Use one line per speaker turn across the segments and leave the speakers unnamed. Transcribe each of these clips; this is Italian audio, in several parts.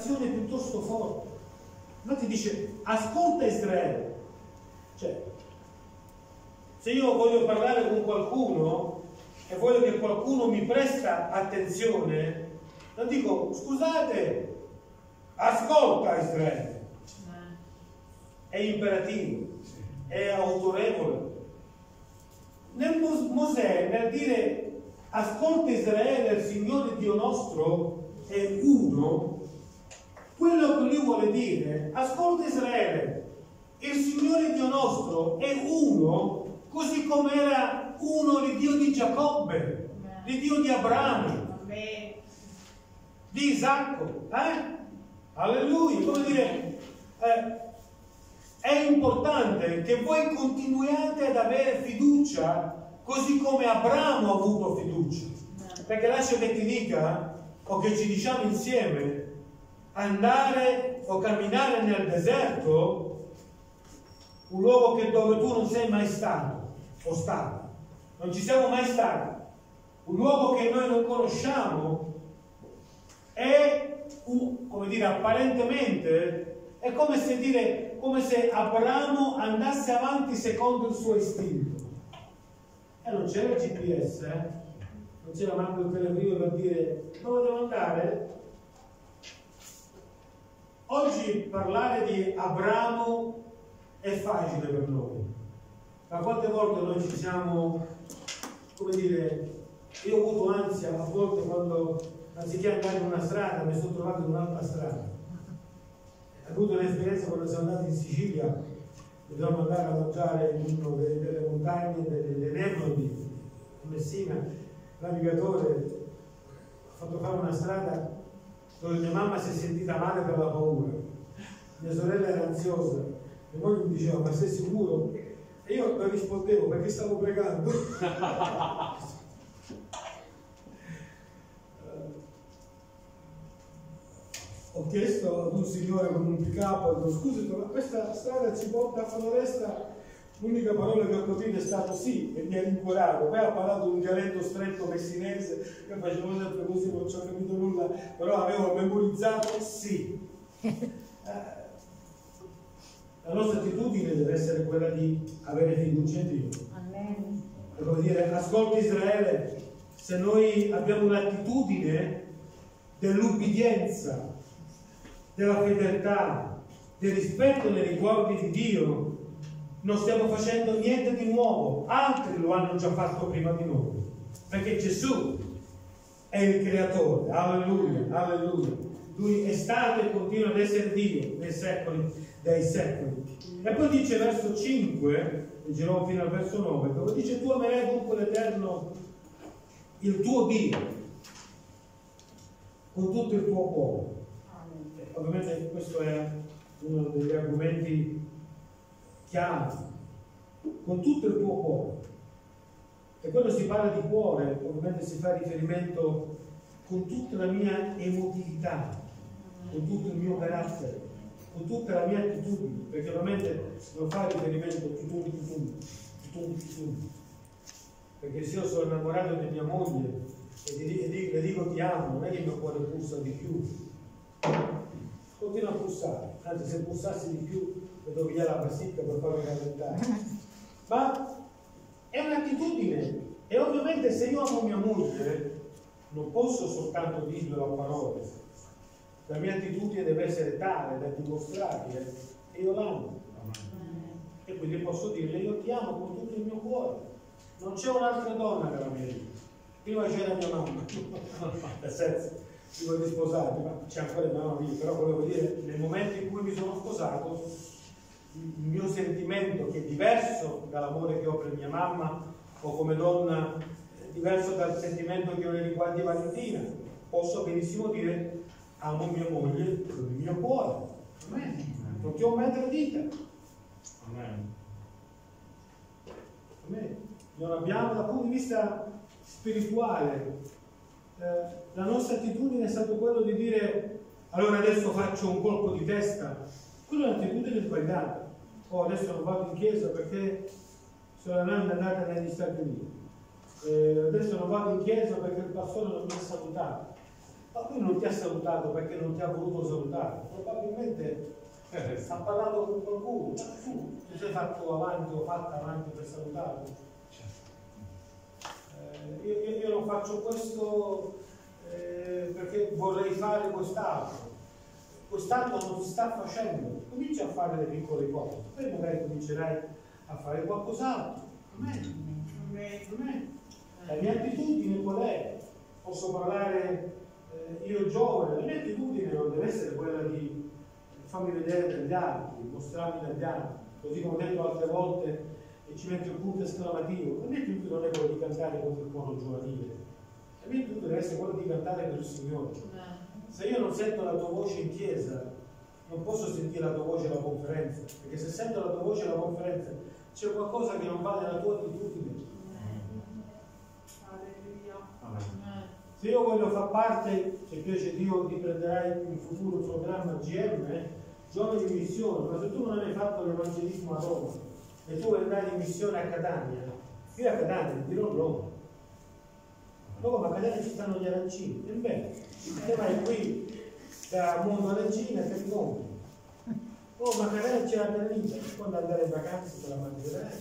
un'azione piuttosto forte. Infatti dice, ascolta Israele. Cioè, se io voglio parlare con qualcuno e voglio che qualcuno mi presta attenzione, non dico, scusate, ascolta Israele. È imperativo, è autorevole. Nel Mosè, nel dire ascolta Israele, il Signore Dio nostro è uno, quello che lui vuole dire, ascolta Israele, il Signore Dio nostro è uno, così come era uno l'Iddio di Giacobbe, l'Iddio di Abramo, di Isacco, alleluia. Come dire, è importante che voi continuiate ad avere fiducia così come Abramo ha avuto fiducia, perché lascia che ti dica, o che ci diciamo insieme, andare o camminare nel deserto, un luogo dove tu non sei mai stato o stata, non ci siamo mai stati, un luogo che noi non conosciamo, è come dire, apparentemente è come se Abramo andasse avanti secondo il suo istinto. E non c'era il GPS, non c'era manco il telefono per dire dove devo andare. Oggi parlare di Abramo è facile per noi, ma quante volte noi ci siamo, come dire, io ho avuto ansia a volte quando, anziché andare in una strada, mi sono trovato in un'altra strada. Ho avuto un'esperienza quando siamo andati in Sicilia, dovevamo andare a mangiare in una delle montagne delle Nebrodi, a Messina. Il navigatore ha fatto fare una strada dove mia mamma si è sentita male per la paura, mia sorella era ansiosa, mia moglie mi diceva ma sei sicuro? E io non rispondevo perché stavo pregando. Ho chiesto ad un signore con un pick-up, scusi, ma questa strada ci porta a Floresta? L'unica parola che ho capito è stato sì, e mi ha rincuorato. Poi ha parlato un dialetto stretto messinese, io facevo sempre così, non ci ho capito nulla, però avevo memorizzato sì. La nostra attitudine deve essere quella di avere fiducia in Dio. Amen. È come dire, ascolta Israele, se noi abbiamo un'attitudine dell'ubbidienza, della fedeltà, del rispetto nei riguardi di Dio, non stiamo facendo niente di nuovo, altri lo hanno già fatto prima di noi, perché Gesù è il creatore, alleluia, alleluia. Lui è stato e continua ad essere Dio nei secoli dei secoli. E poi dice verso 5, leggerò fino al verso 9, dove dice tu amerai dunque l'Eterno, il tuo Dio, con tutto il tuo cuore. Ovviamente questo è uno degli argomenti chiave, con tutto il tuo cuore. E quando si parla di cuore, ovviamente si fa riferimento con tutta la mia emotività, con tutto il mio carattere, con tutta la mia attitudine, perché ovviamente non fa riferimento a tutto. Perché se io sono innamorato di mia moglie e le dico ti amo, non è che il mio cuore pulsa di più, continua a pulsare, anzi se pulsassi di più le do via la pasticca per farmi rallentare. Ma è un'attitudine, e ovviamente se io amo mia moglie non posso soltanto dirlo a parole, la mia attitudine deve essere tale da dimostrare che io l'amo, e quindi posso dirle io ti amo con tutto il mio cuore, non c'è un'altra donna nella mia vita, prima c'era mia mamma, nel senso dico di sposarmi, ma c'è ancora mia mamma mia, però volevo dire nel momento in cui mi sono sposato il mio sentimento, che è diverso dall'amore che ho per mia mamma o come donna, diverso dal sentimento che ho nei riguardi di Valentina, posso benissimo dire amo mia moglie con il mio cuore. Amen. Non ti ho mai tradita. Amen. Amen. Non abbiamo, dal punto di vista spirituale, la nostra attitudine è stato quello di dire allora adesso faccio un colpo di testa. Quella è un'attitudine sbagliata. Adesso non vado in chiesa perché sono andata negli Stati Uniti. Adesso non vado in chiesa perché il pastore non mi ha salutato. ma lui non ti ha salutato perché non ti ha voluto salutare, probabilmente ha parlato con qualcuno, ma tu ti sei fatto avanti o fatta avanti per salutarlo. Io non faccio questo perché vorrei fare quest'altro. Quest'altro non si sta facendo. Comincia a fare le piccole cose, poi magari comincerai a fare qualcos'altro. Amen. La mia attitudine qual è? Posso parlare io giovane, la mia attitudine non deve essere quella di farmi vedere dagli altri, mostrarmi dagli altri, così come ho detto altre volte e ci metto il punto esclamativo. La mia attitudine non è quella di cantare contro il coro giovanile, la mia attitudine deve essere quella di cantare per il Signore. Se io non sento la tua voce in chiesa, non posso sentire la tua voce alla conferenza, perché se sento la tua voce alla conferenza c'è qualcosa che non va nella tua attitudine. Se io voglio far parte, se piace Dio, riprenderai in futuro il programma GM, Giovani di Missione, ma se tu non hai fatto l'evangelismo a Roma e tu vuoi andare in missione a Catania, io a Catania ti dirò Roma. Roma, a Catania ci stanno gli arancini, e bene, te vai qui da Mondo Arancina e ti compri. Oh, ma a Catania c'è la granita, quando andare in vacanza te la mangerai.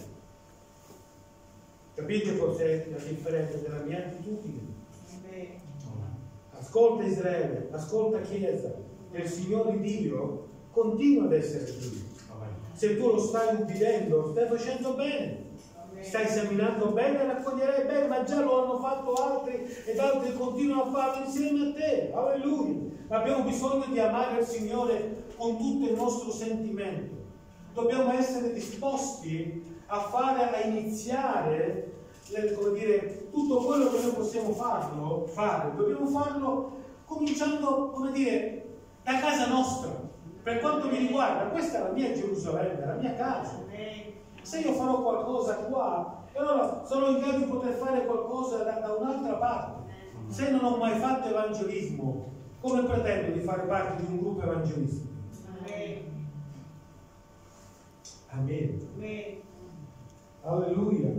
Capite cos'è la differenza della mia attitudine? Ascolta Israele, ascolta Chiesa, il Signore Dio continua ad essere Dio. Se tu lo stai ubbidendo, stai facendo bene, stai esaminando bene, raccoglierai bene, ma già lo hanno fatto altri ed altri continuano a farlo insieme a te. Alleluia! Abbiamo bisogno di amare il Signore con tutto il nostro sentimento. Dobbiamo essere disposti a iniziare, come dire, tutto quello che noi possiamo fare, dobbiamo farlo cominciando, come dire, da casa nostra. Per quanto mi riguarda, questa è la mia Gerusalemme, la mia casa. Se io farò qualcosa qua, allora sono in grado di poter fare qualcosa da un'altra parte. Se non ho mai fatto evangelismo, come pretendo di fare parte di un gruppo evangelistico? Amen. Alleluia.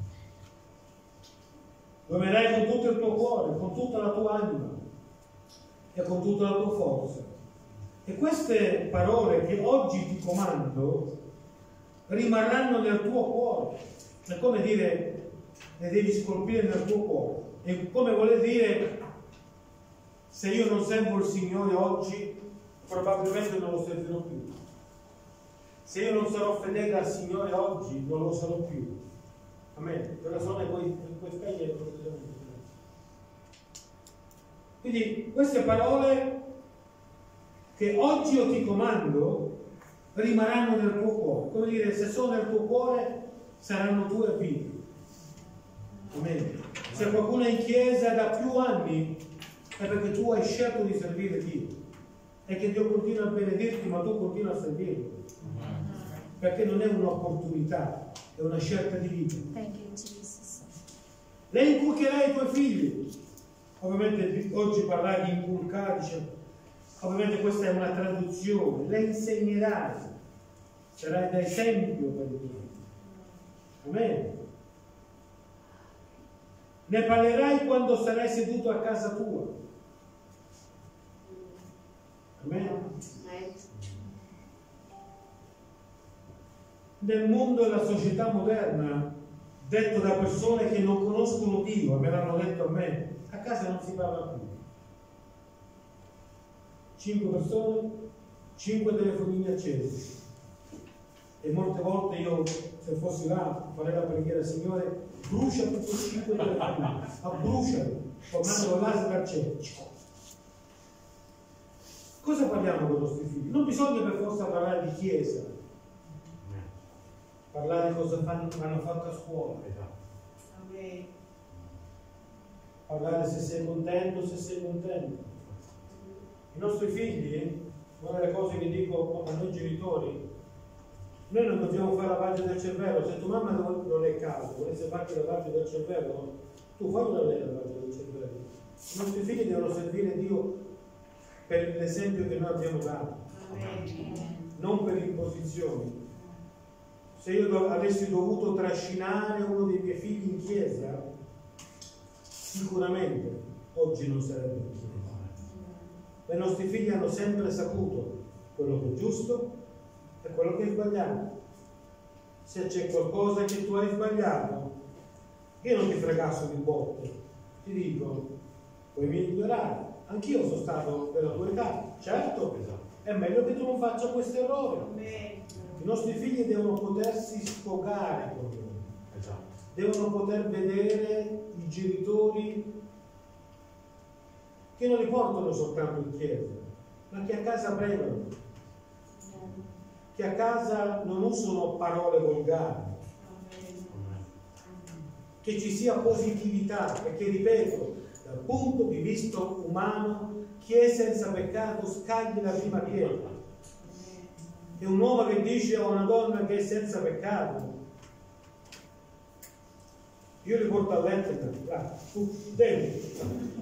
Lo amerai con tutto il tuo cuore, con tutta la tua anima e con tutta la tua forza. E queste parole che oggi ti comando rimarranno nel tuo cuore. È come dire, le devi scolpire nel tuo cuore. È come vuole dire, se io non servo il Signore oggi, probabilmente non lo servirò più. Se io non sarò fedele al Signore oggi, non lo sarò più. Amen. Quindi queste parole che oggi io ti comando rimarranno nel tuo cuore. Come dire, se sono nel tuo cuore saranno tue vite. Amen. Se qualcuno è in chiesa da più anni è perché tu hai scelto di servire Dio e che Dio continua a benedirti, ma tu continui a servirlo. Perché non è un'opportunità, è una scelta di vita. Le inculcherai ai tuoi figli. Ovviamente oggi parlare di inculcare, ovviamente questa è una traduzione. Le insegnerai, sarai da esempio per i tuoi. Amen. Ne parlerai quando sarai seduto a casa tua. Amen. Nel mondo e nella società moderna, detto da persone che non conoscono Dio, me l'hanno detto a me, a casa non si parla più. 5 persone, 5 telefonini accesi. E molte volte io, se fossi là, farei la preghiera, Signore, brucia tutti i 5 telefonini, abbruciali, tornando là dal cielo. Cosa parliamo con i nostri figli? Non bisogna per forza parlare di chiesa, parlare di cosa hanno fatto a scuola. Parlare se sei contento, se sei contento. I nostri figli, una delle cose che dico a noi genitori, noi non dobbiamo fare lavaggio del cervello. Se tua mamma non è calda, volesse farti lavaggio del cervello, tu fai una lavaggio del cervello. I nostri figli devono servire Dio per l'esempio che noi abbiamo dato, non per imposizioni. Se io avessi dovuto trascinare uno dei miei figli in chiesa, sicuramente oggi non sarebbe così. i nostri figli hanno sempre saputo quello che è giusto e quello che è sbagliato. Se c'è qualcosa che tu hai sbagliato, io non ti fregasso di botte, ti dico, puoi migliorare. Anch'io sono stato della tua età, certo, è meglio che tu non faccia questo errore. I nostri figli devono potersi sfogare con noi, devono poter vedere i genitori che non li portano soltanto in chiesa, ma che a casa pregano, che a casa non usano parole volgari, che ci sia positività, perché ripeto, dal punto di vista umano, chi è senza peccato scagli la prima pietra. E un uomo che dice a una donna che è senza peccato, io li porto a letto, tu devi.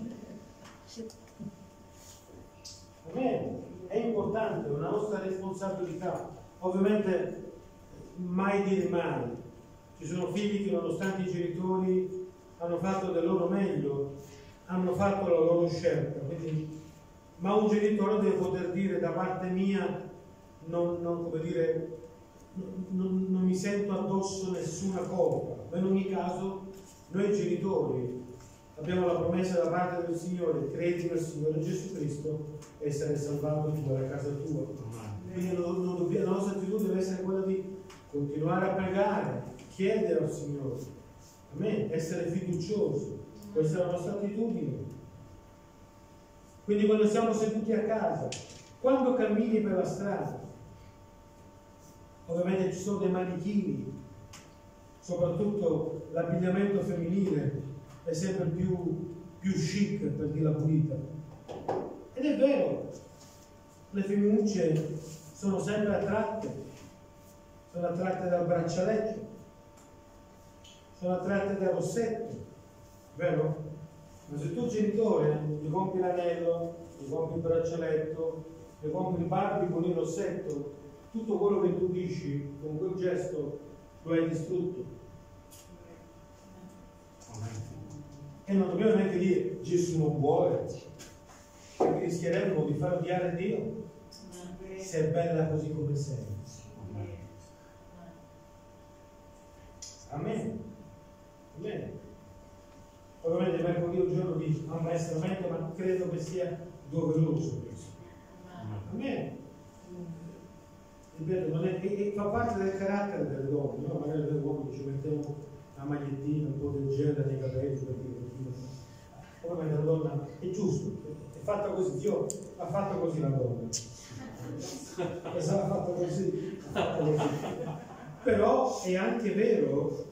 È importante, è una nostra responsabilità. Ovviamente mai dire mai. Ci sono figli che nonostante i genitori hanno fatto del loro meglio, hanno fatto la loro scelta, quindi, ma un genitore deve poter dire da parte mia non mi sento addosso nessuna colpa. Ma in ogni caso noi genitori abbiamo la promessa da parte del Signore: credi nel Signore Gesù Cristo e sarai salvato tu e la casa tua. Quindi la nostra attitudine deve essere quella di continuare a pregare, chiedere al Signore, amen, essere fiduciosi. Questa è la nostra attitudine. Quindi quando siamo seduti a casa, quando cammini per la strada, ovviamente ci sono dei manichini, soprattutto l'abbigliamento femminile è sempre più chic, per dirla pulita. Ed è vero, le femminucce sono sempre attratte dal braccialetto, sono attratte dal rossetto, vero? Ma se tu genitore gli compri l'anello, gli compri il braccialetto, gli compri il Barbie con il rossetto, tutto quello che tu dici con quel gesto lo hai distrutto. E non dobbiamo neanche dire Gesù non vuole, perché rischieremmo di far odiare Dio se è bella così come sei. Amen. Amen. Ovviamente mercoledì è un giorno di ammaestramento, ma credo che sia doveroso questo. Amen. Ripeto, non è, e fa parte del carattere delle donne, no? Magari noi uomini ci mettiamo la magliettina, un po' del gel nei capelli, per dire. Ovviamente la donna è giusto, è fatta così, Dio ha fatto così la donna. E sarà fatta così. Però è anche vero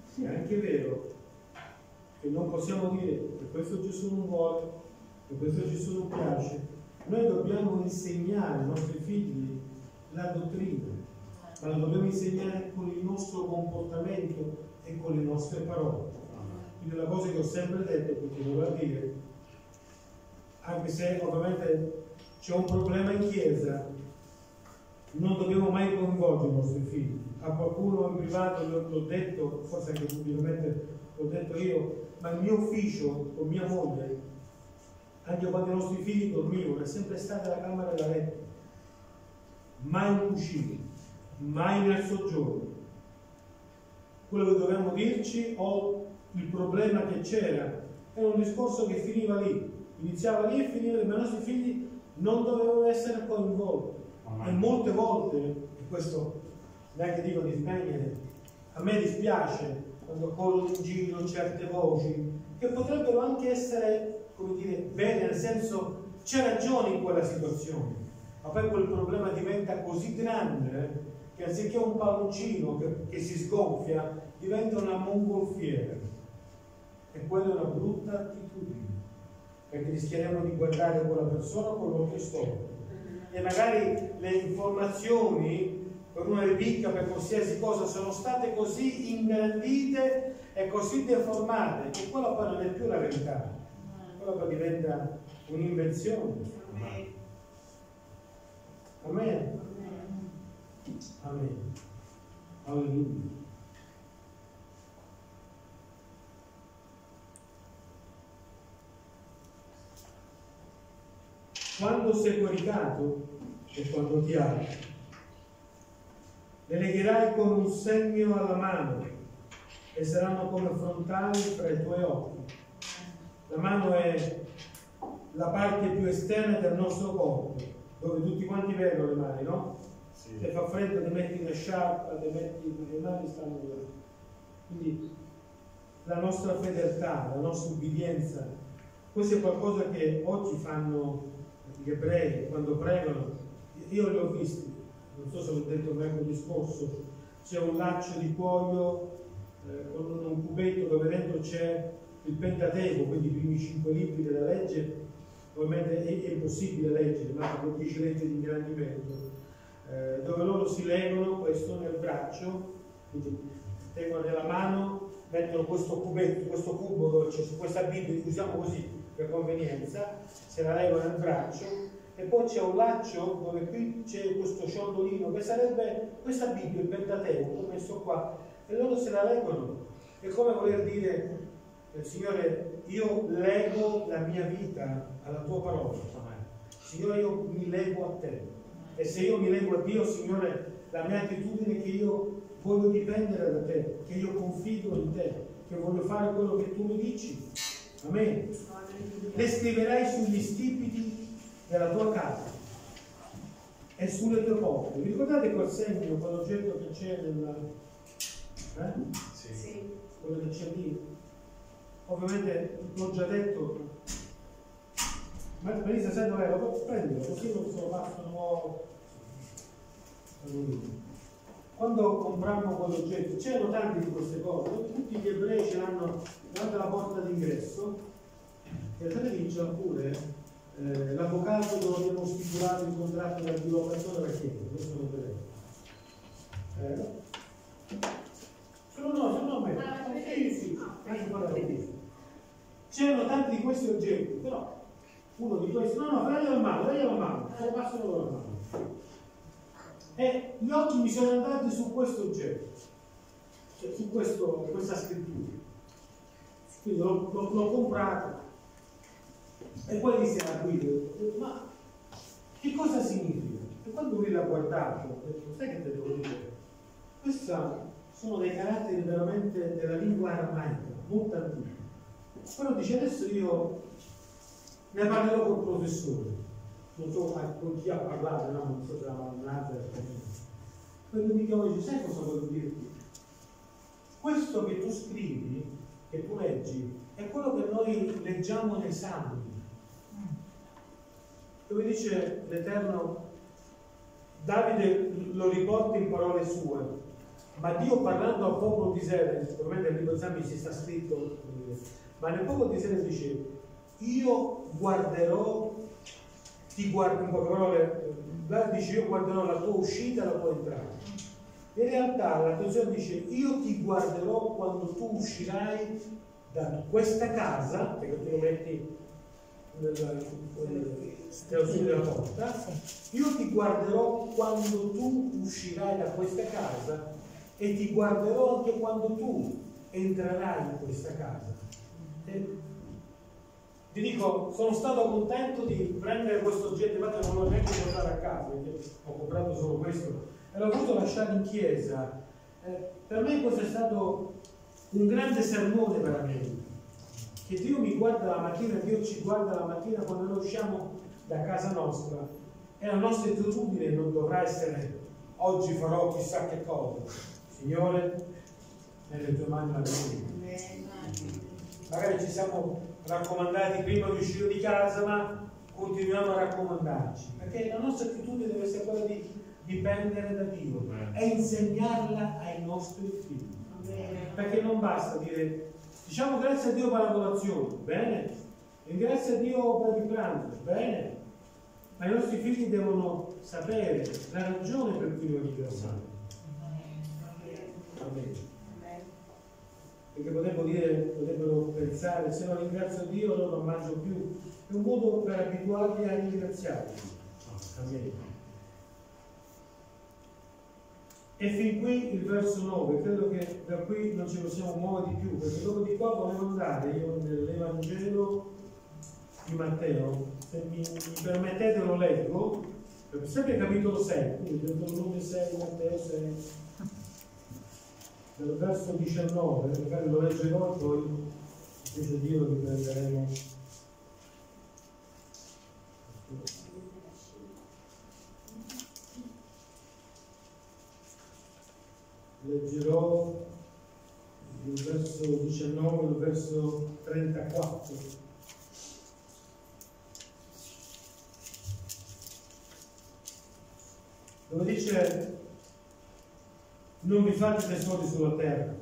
che non possiamo dire che questo Gesù non vuole, che questo Gesù non piace. Noi dobbiamo insegnare ai nostri figli la dottrina, ma la dobbiamo insegnare con il nostro comportamento e con le nostre parole. Quindi la cosa che ho sempre detto, e continuo a dire, anche se ovviamente c'è un problema in chiesa, non dobbiamo mai coinvolgere i nostri figli. A qualcuno in privato l'ho detto, forse anche pubblicamente l'ho detto io, ma il mio ufficio con mia moglie, anche quando i nostri figli dormivano, è sempre stata la camera da letto, mai un cuscino, mai nel soggiorno. Quello che dovevamo dirci o il problema che c'era era un discorso che finiva lì, iniziava lì e finiva lì, ma i nostri figli non dovevano essere coinvolti. E molte volte, e questo neanche dico di spegnere, a me dispiace quando corrono in giro certe voci che potrebbero anche essere, come dire, bene, nel senso c'è ragione in quella situazione, ma poi quel problema diventa così grande che anziché un palloncino che si sgonfia diventa una mongolfiera, e quella è una brutta attitudine, perché rischieremo di guardare quella persona con l'occhio storto e magari le informazioni per una ripicca, per qualsiasi cosa, sono state così ingrandite e così deformate che quella poi non è più la verità, quella poi diventa un'invenzione. Amen. Amen. Alleluia. quando sei coricato e quando ti apri, le legherai con un segno alla mano e saranno come frontali fra i tuoi occhi. La mano è la parte più esterna del nostro corpo, dove tutti quanti vedono le mani, no? Sì. Se fa freddo ti metti una sciarpa, ti metti, le mani stanno là. Quindi la nostra fedeltà, la nostra ubbidienza, questo è qualcosa che oggi fanno gli ebrei quando pregano. Io li ho visti, non so se l'ho detto mercoledì scorso, c'è un laccio di cuoio con un cubetto dove dentro c'è il Pentateuco, quindi i primi 5 libri della legge. Ovviamente è impossibile leggere, ma con 10 leggi di ingrandimento, dove loro si legano questo nel braccio, quindi tengono nella mano, mettono questo cubetto, questo cubo dove c'è questa Bibbia, usiamo così per convenienza, se la legano nel braccio, e poi c'è un laccio dove qui c'è questo ciondolino che sarebbe questa Bibbia, il Pentateuco, l'ho messo qua, e loro se la legano. È come voler dire, Signore, io lego la mia vita alla tua parola. Signore, io mi lego a te. E se io mi lego a Dio, Signore, la mia attitudine è che io voglio dipendere da te, che io confido in te, che voglio fare quello che tu mi dici. Amen. Le scriverai sugli stipiti della tua casa e sulle tue porte. Vi ricordate quel segno, quell'oggetto che c'è nella... Sì. Quello che c'è lì? Ovviamente l'ho già detto, ma Marisa, sai dov'è? Lo prendilo, così non se lo passano nuovo. Quando comprammo quell'oggetto, c'erano tante di queste cose, tutti gli ebrei ce l'hanno davanti alla porta d'ingresso, e a lì c'è pure l'avvocato dove abbiamo stipulato il contratto di locazione della chiesa, questo non vedevo. No, me. Sì. C'erano tanti di questi oggetti, però uno di questi, taglialo a mano, se lo passano con la mano. E gli occhi mi sono andati su questo oggetto, cioè su questa scrittura. Quindi l'ho comprato e poi dissi alla guida, ma che cosa significa? E quando lui l'ha guardato, ho detto, sai che te devo dire? Questa sono dei caratteri veramente della lingua aramaica, molto antica. Però dice, adesso io ne parlerò col professore, non so con chi ha parlato, no? Non so se la mannata. Quello mi chiama e dice, sai cosa voglio dirti? Questo che tu scrivi, che tu leggi, è quello che noi leggiamo nei Salmi, dove dice l'Eterno, Davide lo riporta in parole sue, ma Dio parlando al popolo di Israele, ovviamente nel libro Salmi si sta scritto, ma nel popolo di Israele dice, io guarderò, ti guardo, in poche parole, dice io guarderò la tua uscita e la tua entrata. In realtà la traduzione dice, io ti guarderò quando tu uscirai da questa casa, perché tu lo metti nella porta, io ti guarderò quando tu uscirai da questa casa e ti guarderò anche quando tu entrerai in questa casa. E ti dico, sono stato contento di prendere questo oggetto, infatti non l'ho neanche portato a casa, perché ho comprato solo questo e l'ho voluto lasciare in chiesa. Per me questo è stato un grande sermone veramente, che Dio mi guarda la mattina, Dio ci guarda la mattina quando noi usciamo da casa nostra, e la nostra attitudine non dovrà essere oggi farò chissà che cosa. Signore, nelle tue mani la vita. Magari ci siamo raccomandati prima di uscire di casa, ma continuiamo a raccomandarci, perché la nostra attitudine deve essere quella di dipendere da Dio e insegnarla ai nostri figli. Perché non basta dire, diciamo grazie a Dio per la colazione, bene, e grazie a Dio per il pranzo, bene, ma i nostri figli devono sapere la ragione per cui noi viviamo. Amen. Perché potrebbero pensare, se non ringrazio Dio allora non mangio più. È un modo per abituarli a ringraziarlo. Amen. E fin qui il verso 9, credo che da qui non ci possiamo muovere di più, perché dopo di qua volevo andare io nell'Evangelo di Matteo, se mi permettete lo leggo, sempre capitolo 6, quindi Deuteronomio 6, Matteo 6, dal verso 19, magari lo leggerò e poi invece Dio lo riprenderemo. Leggerò il verso 19 e il verso 34. Dove dice: non vi fate tesori sulla terra,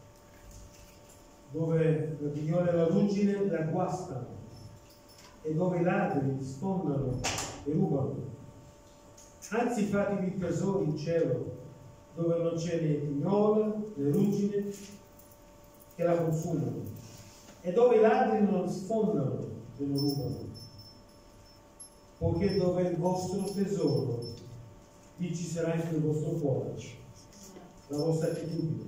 dove la vignola e la ruggine la guastano e dove i ladri sfondano e rubano. Anzi, fatevi tesori in cielo, dove non c'è né vignola né ruggine che la consumano, e dove i ladri non sfondano e non rubano, poiché dove è il vostro tesoro, lì ci sarà anche il vostro cuore, la vostra attitudine.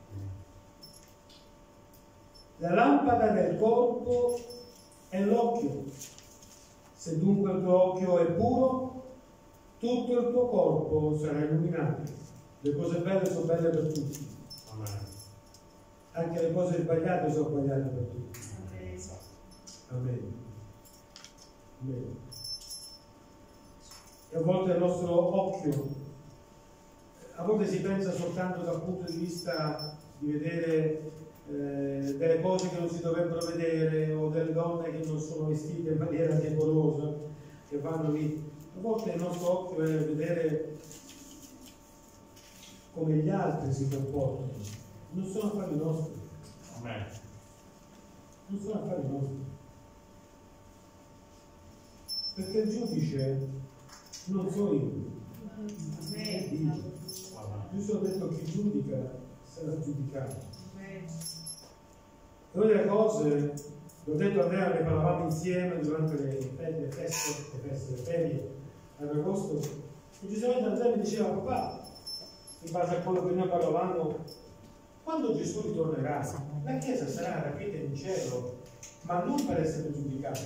La lampada del corpo è l'occhio. Se dunque il tuo occhio è puro, tutto il tuo corpo sarà illuminato. Le cose belle sono belle per tutti. Amen. Anche le cose sbagliate sono sbagliate per tutti. Amen. Amen. E a volte il nostro occhio, a volte si pensa soltanto dal punto di vista di vedere delle cose che non si dovrebbero vedere, o delle donne che non sono vestite in maniera decorosa, che vanno lì. A volte il nostro occhio è vedere come gli altri si comportano. Non sono affari nostri. Amen. Non sono affari nostri. Perché il giudice non sono io. È Dio. Giusto ho detto: chi giudica sarà giudicato. E una delle cose, l'ho detto a Andrea, ne parlavamo insieme durante le ferie ad agosto, e giustamente Andrea mi diceva: papà, in base a quello che noi parlavamo, quando Gesù ritornerà, la Chiesa sarà rapita in cielo, ma non per essere giudicata.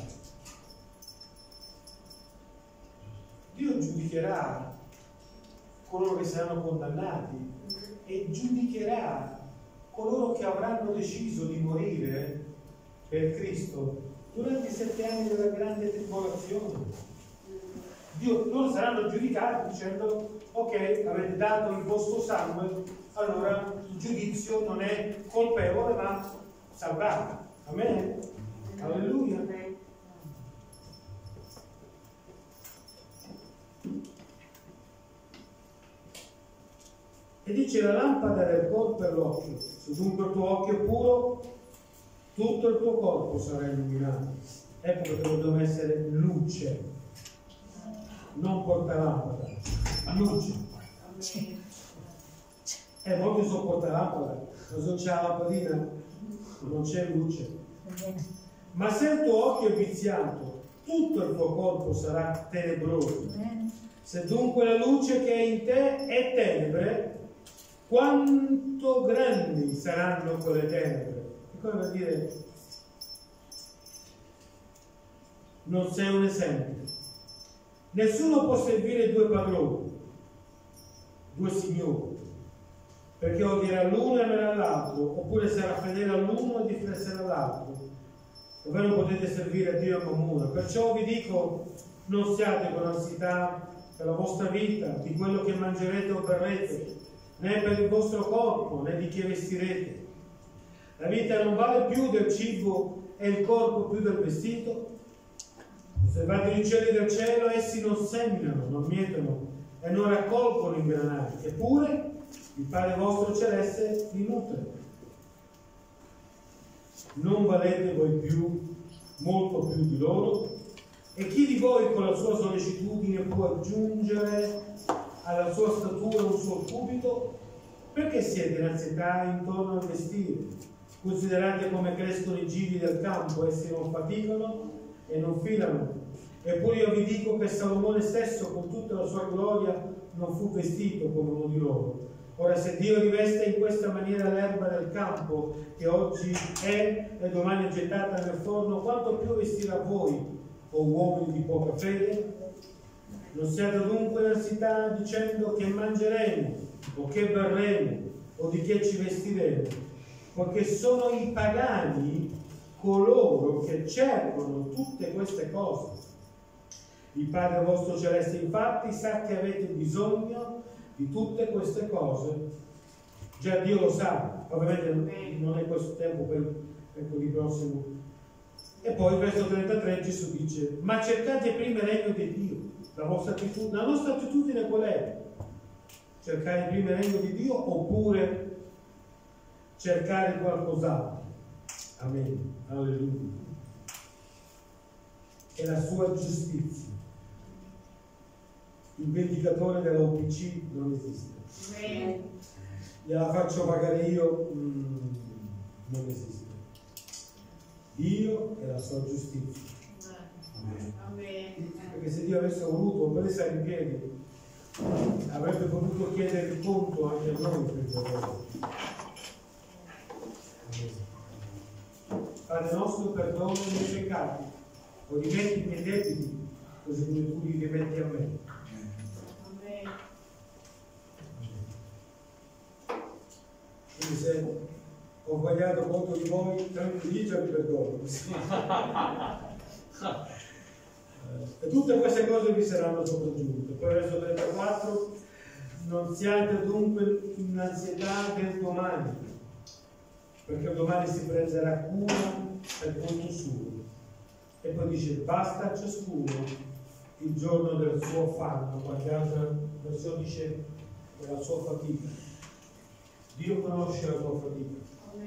Dio giudicherà coloro che saranno condannati e giudicherà coloro che avranno deciso di morire per Cristo durante i 7 anni della grande tribolazione. Loro saranno giudicati dicendo: ok, avete dato il vostro sangue, allora il giudizio non è colpevole ma salvato. Amen? Alleluia. E dice: la lampada del corpo è l'occhio. Se dunque il tuo occhio è puro, tutto il tuo corpo sarà illuminato. Ecco perché dobbiamo essere luce, non portalampada, luce. Molti sono portalampada, ma se non c'è la lampadina non c'è luce. Ma se il tuo occhio è viziato, tutto il tuo corpo sarà tenebroso. Se dunque la luce che è in te è tenebre, quanto grandi saranno quelle tenebre? E cosa vuol dire? Non sei un esempio. Nessuno può servire 2 padroni, 2 signori, perché odierà l'uno e amerà l'altro, oppure sarà fedele all'uno e disprezzerà l'altro. Ovvero potete servire a Dio e a Mammona. Perciò vi dico: non siate con ansietà per la vostra vita, di quello che mangerete o berrete, né per il vostro corpo, né di che vestirete. La vita non vale più del cibo e il corpo più del vestito? Osservate gli uccelli del cielo: essi non seminano, non mietono e non raccolgono in granai, eppure il Padre vostro celeste li nutre. Non valete voi più, molto più di loro? E chi di voi con la sua sollecitudine può aggiungere alla sua statura un suo cubito? Perché siete in ansietà intorno al vestire? Considerate come crescono i gigli del campo, essi non faticano e non filano. Eppure io vi dico che Salomone stesso, con tutta la sua gloria, non fu vestito come uno di loro. Ora, se Dio riveste in questa maniera l'erba del campo, che oggi è e domani è gettata nel forno, quanto più vestirà voi, o uomini di poca fede? Non siate dunque in ansietà dicendo che mangeremo, o che berremo, o di che ci vestiremo, poiché sono i pagani coloro che cercano tutte queste cose. Il Padre vostro celeste infatti sa che avete bisogno di tutte queste cose. Già Dio lo sa, ovviamente non è questo tempo per quelli prossimo. E poi il verso 33 Gesù dice: ma cercate prima il regno di Dio. La nostra attitudine qual è? Cercare prima il regno di Dio oppure cercare qualcos'altro? Amen. Alleluia. E la sua giustizia. Il vendicatore della OPC non esiste.
Amen.
Gliela faccio pagare io, non esiste. Dio e la sua giustizia.
Amen.
Perché se Dio avesse voluto presa in piedi, avrebbe potuto chiedere il conto anche a noi per il lavoro. Padre nostro, perdona i miei peccati, o rimetti i miei debiti, così come tu li rimetti a me.
Amen.
Quindi se ho sbagliato contro di voi, tranquilli, vi perdono. E tutte queste cose vi saranno sopraggiunte. Poi verso 34: non siate dunque in ansietà del domani, perché domani si prenderà cura per conto suo. E poi dice: basta a ciascuno il giorno del suo affanno. Qualche altra versione dice della sua fatica. Dio conosce la tua fatica.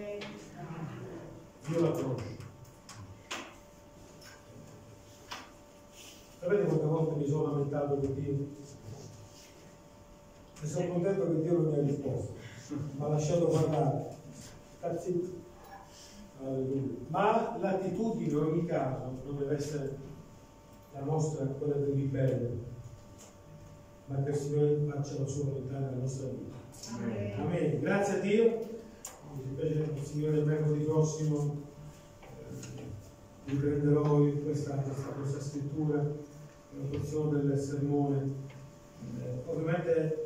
Dio la conosce. Sapete quante volte mi sono lamentato con Dio? E sono contento che Dio non mi ha risposto, mi ha lasciato parlare. Sta zitto. Alleluia. Ma l'attitudine in ogni caso non deve essere la nostra, quella del ribelle, ma che il Signore faccia la sua volontà nella nostra vita.
Amen.
Amen. Grazie a Dio. Invece il Signore il mercoledì prossimo riprenderò questa scrittura, la porzione del sermone. Ovviamente